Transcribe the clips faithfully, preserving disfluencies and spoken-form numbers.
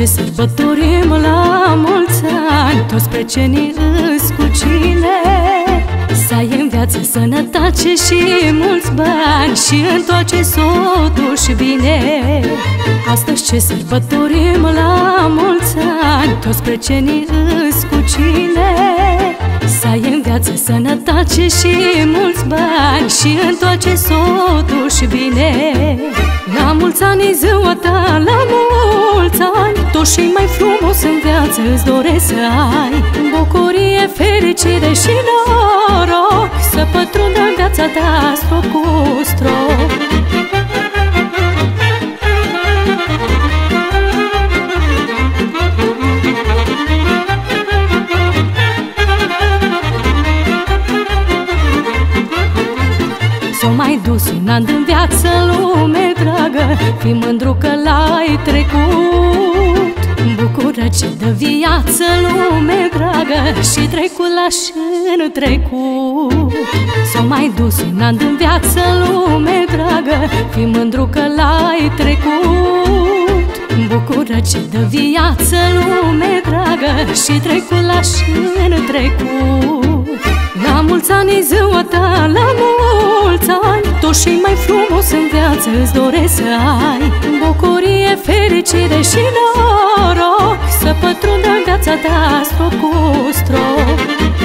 sărbătorim la mulți ani, toți prietenii îs cu cine. Să ai în viață sănătate și mulți bani și întoarce s-o duși bine. Astăzi ce sărbătorim la mulți ani, toți prietenii îs cu cine. Să ai în viață sănătate și mulți bani și întoarce s-o duși bine. La mulți ani e ziua ta, la mulți ani, tot și mai frumos în viață îți doresc să ai. Bucurie, fericire și noroc să pătrundă în viața ta strop cu strop. S-o mai dus un an din viață, lume dragă, fii mândru că l-ai trecut. Bucură-te de viață, lume dragă, și trecut lași în trecut. S-o mai dus un an din viață, lume dragă, fii mândru că l-ai trecut. Bucură-te de viață, lume dragă, și trecut lași în trecut. La mulți ani e ziua ta, la mulți ani, tot și mai frumos în viață îți doresc să ai. Bucurie, fericire și noroc să pătrundă în viața ta strop cu strop.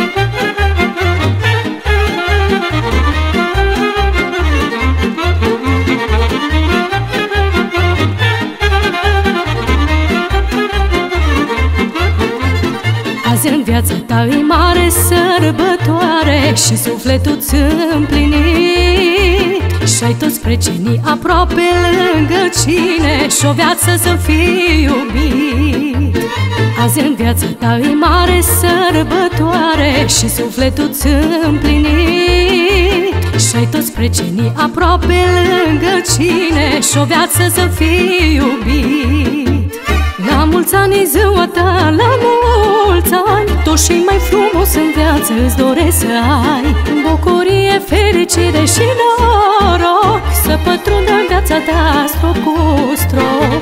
Azi în viața ta e mare sărbătoare și sufletul ți împlinit. Și-ai toți prietenii aproape lângă cine și o viață să fii iubit. Azi în viața ta e mare sărbătoare și sufletul ți împlinit. Și-ai toți prietenii aproape lângă cine și o viață să fii iubit. La mulți ani e ziua ta, la mulți ani, tot și mai frumos în viață îți doresc să ai. Bucurie, fericire și noroc să pătrundă în viața ta strop cu strop.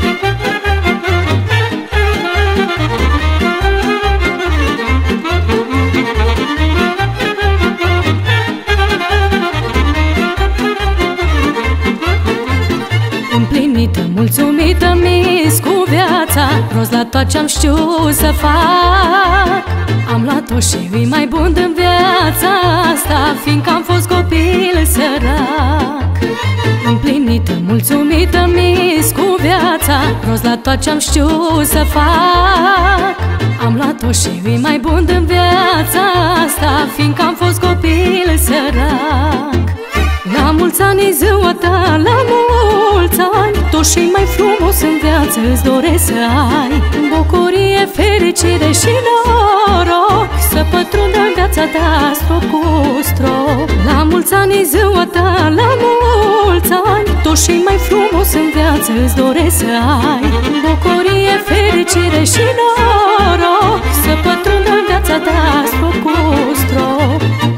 Împlinită, mulțumită mi-s cu viața, rost la tot ce-am știut să fac. Am luat-o și e mai bun din viața asta, fiindcă am fost copil sărac. Împlinită, mulțumită mi-s cu viața, rost la tot ce-am știut să fac. Am luat-o și e mai bun din viața asta, fiindcă am fost copil sărac. La mulți ani e ziua ta, la mulți ani, tot și mai frumos în viață îți doresc să ai. Bucurie, fericire și noroc să pătrundă în viața ta strop cu strop. La mulți ani e ziua ta, la mulți ani, tot și mai frumos în viață îți doresc să ai. Bucurie, fericire și noroc să pătrundă în viața ta strop cu strop.